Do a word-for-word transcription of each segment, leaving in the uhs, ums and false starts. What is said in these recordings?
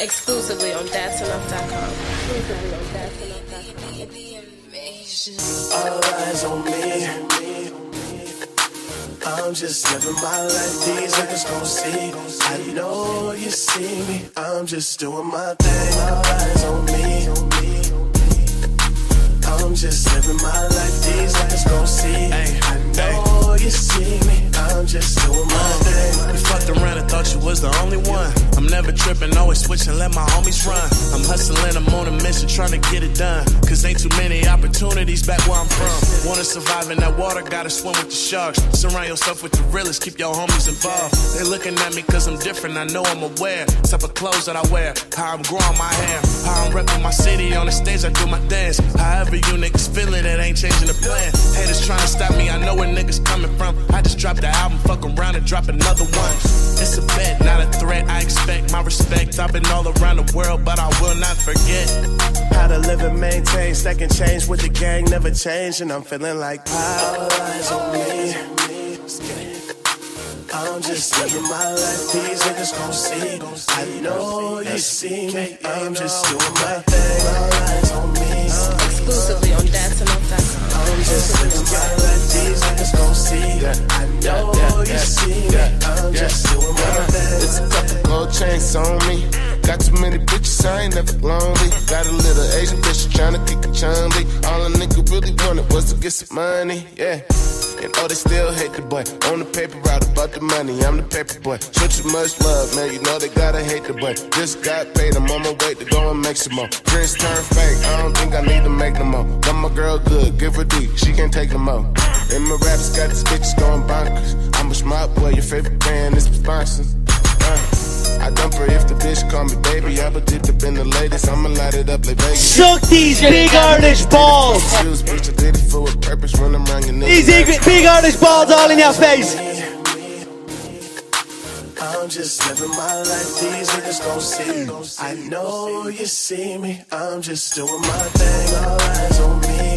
Exclusively on that's enough dot com. Exclusively on that's enough dot com. All eyes on me. I'm just living my life, these niggas gon' see. I know you see me, I'm just doing my thing. All eyes on me. I'm just living my life, these niggas gon' see. I know you see me, I'm just doing my thing. You fucked around and thought you was the only one. I'm never tripping, always switching, let my homies run. I'm hustling, I'm on a mission, trying to get it done. Cause ain't too many opportunities back where I'm from. Wanna survive in that water, gotta swim with the sharks. Surround yourself with the realest, keep your homies involved. They looking at me cause I'm different, I know I'm aware. Type of clothes that I wear, how I'm growing my hair, how I'm repping my city, on the stage I do my dance. However you niggas feel it, it ain't changing the plan. Haters trying to stop me, I know where niggas coming from. I just dropped the album, fuck around and drop another one. It's a bet, not a threat, I expect my respect. I've been all around the world, but I will not forget how to live and maintain, second change with the gang, never change. And I'm feeling like all eyes on me. I'm just living my life, these niggas gon' see. I know you see me, I'm just doing my thing. All eyes on me. Exclusively on that's enough dot com. I'm just living my life, these niggas gon' see. I know you see me, I'm just doing my thing. There's a couple gold chains on me. Got too many bitches, I ain't never lonely. Got a little Asian bitch tryna kick a chun-li. All a nigga really wanted was to get some money, yeah. And oh, they still hate the boy. On the paper route about the money, I'm the paper boy. Show too much love, man, you know they gotta hate the boy. Just got paid, I'm on my way to go and make some more. Chris turn fake, I don't think I need to make no more. Got my girl good, give her D, she can't take no more. And my rappers got these bitches going bonkers. I'm a smart boy, your favorite band is sponsored. Uh. I dump her if the bitch call me baby. I put it up in the latest, I'ma light it up like Vegas. Suck these big artish balls. Bitch, I did it for a purpose, run around your These big artish balls all in your face. I'm just living my life, these niggas gon' see. I know you see me, I'm just doing my thing. All eyes on me.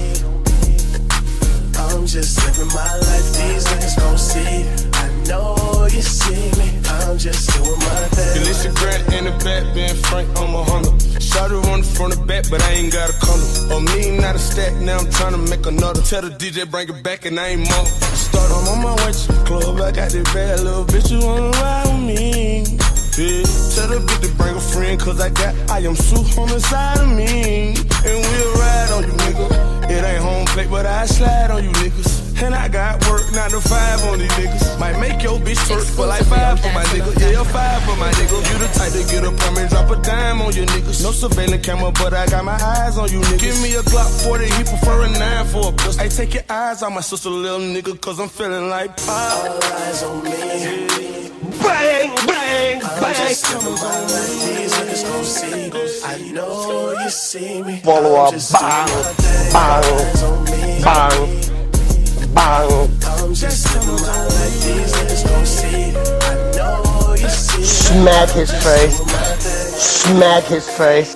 I'm just living my life, these niggas gon' see. I know you see me, I'm just doing my thing. It's a grant in the back, being frank, I'm a hunter. Shot her on the front of back, but I ain't got a color. A million not a stack, now I'm trying to make another. Tell the D J bring it back and I ain't more. Start, I'm on my way to the club, I got this bad little bitch who wanna ride with me. Yeah. Tell the bitch to bring a friend, cause I got I am soup on the side of me. And we'll ride on you, nigga. It ain't home plate, but I slide on you niggas. And I got work nine to five on these niggas. Might make your bitch twerk for like five for my nigga. Yeah, five for my nigga. You the type to get a perm and drop a dime on your niggas. No surveillance camera, but I got my eyes on you niggas. Give me a Glock forty, he prefer a nine for a pistol. Hey, take your eyes on my sister, little nigga, cause I'm feeling like pop. All eyes on me. Bang, bang, bang. Just living my life, these niggas gon' see. I know you see me. Follow up, bang, bang, bang, bang. I'm just living my life, these niggas gon' see. I know you see me. Smack his face. Smack his face.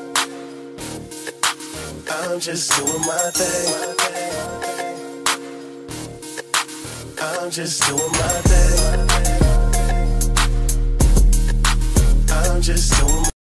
I'm just doing my thing. I'm just doing my thing. I'm just doing